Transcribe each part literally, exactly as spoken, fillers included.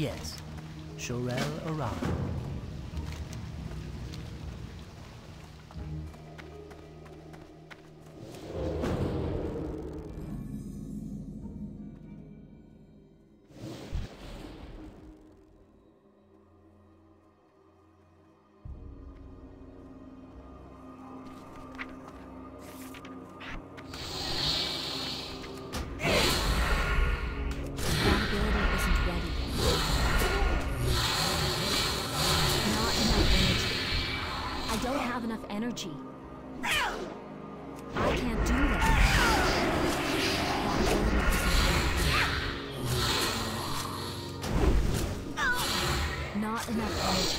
Yes, Shorel Arana. Energy. I can't do that. Not enough energy.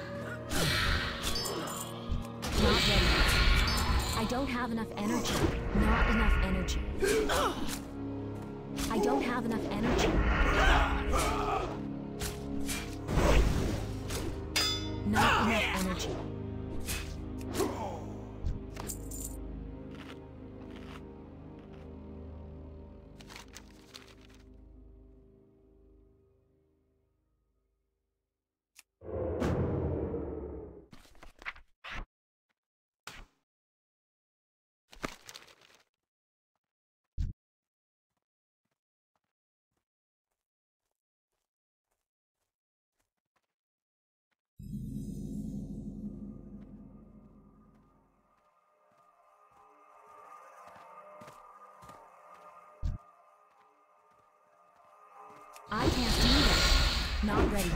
Not ready. I don't have enough energy. Not enough energy. I don't have enough energy. Not enough energy. I can't do that. Not ready.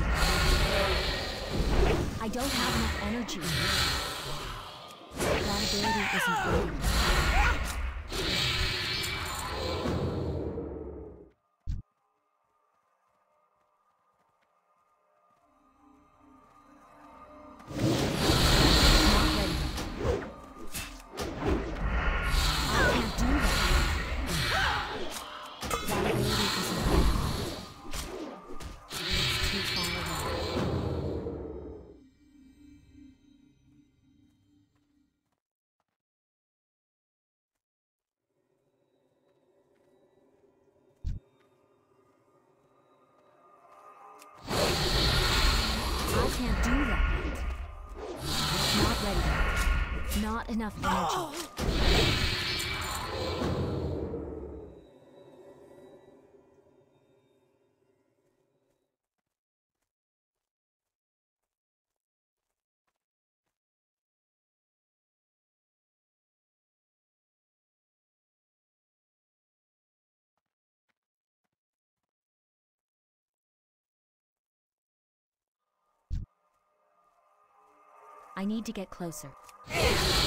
I don't have enough energy. That ability isn't ready. Can't do that yet. Not ready yet. Not enough energy. I need to get closer. My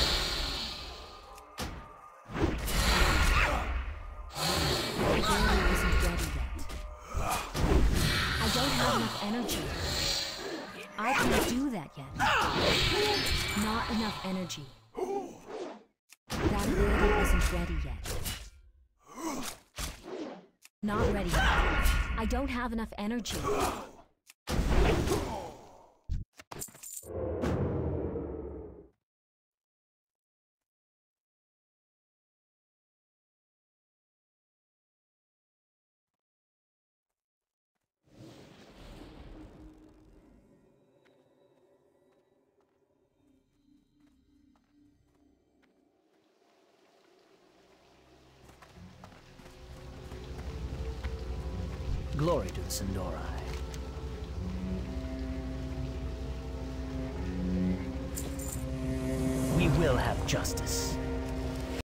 ability isn't ready yet. I don't have enough energy. I can't do that yet. Not enough energy. That ability isn't ready yet. Not ready yet. I don't have enough energy. Glory to the Sin'dorei. We will have justice.